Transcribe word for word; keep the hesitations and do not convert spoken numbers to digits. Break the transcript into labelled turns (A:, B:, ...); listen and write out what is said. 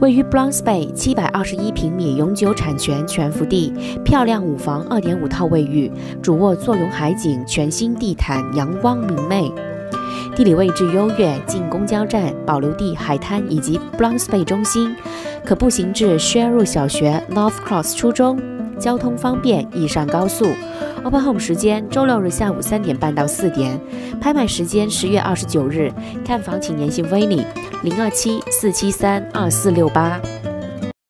A: 位于 Blancs Bay 七百二十一平米永久产权全幅地，漂亮五房 二点五 套卫浴，主卧坐拥海景，全新地毯，阳光明媚。地理位置优越，近公交站、保留地、海滩以及 Blancs Bay 中心，可步行至 Sherwood 小学、North Cross 初中，交通方便，易上高速。Open Home 时间：周六日下午三点半到四点。拍卖时间：十月二十九日。看房请联系 Vinny 零二七四七三二四六八。